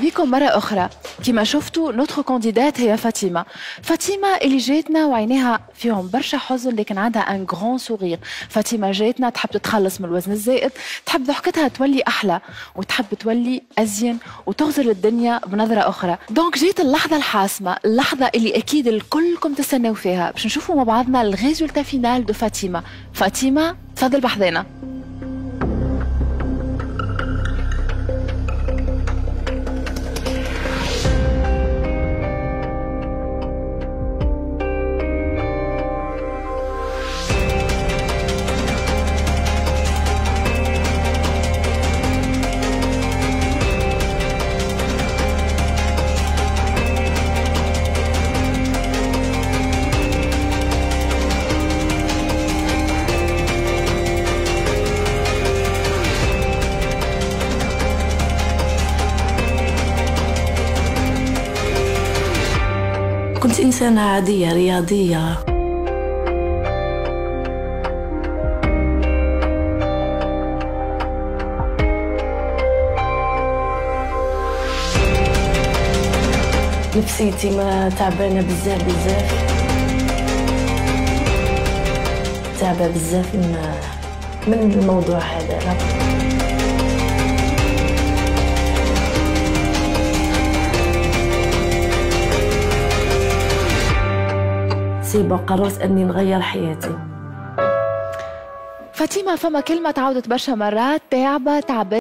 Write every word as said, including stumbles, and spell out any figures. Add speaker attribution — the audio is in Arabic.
Speaker 1: بكم مرة أخرى. كما شفتوا نوتخ كانديدات هي فاطمة. فاطمة اللي جاتنا وعينيها فيهم برشا حزن لكن عندها ان غران سوغير. فاطمة جاتنا تحب تتخلص من الوزن الزائد، تحب ضحكتها تولي أحلى وتحب تولي أزين وتغزر الدنيا بنظرة أخرى. دونك جيت اللحظة الحاسمة، اللحظة اللي أكيد الكلكم تستناو فيها باش نشوفوا مع بعضنا الريزولتا فينال دو فاطمة. فاطمة تفضل بحذانا.
Speaker 2: كنت إنسانة عادية رياضية. نفسيتي ما تعبانة بزاف بزاف، تعبة بزاف من من الموضوع هذا. قررت أني نغير حياتي.
Speaker 1: فاطمة فما كلمة تعاودت برشا مرات، تعبة تعبانة.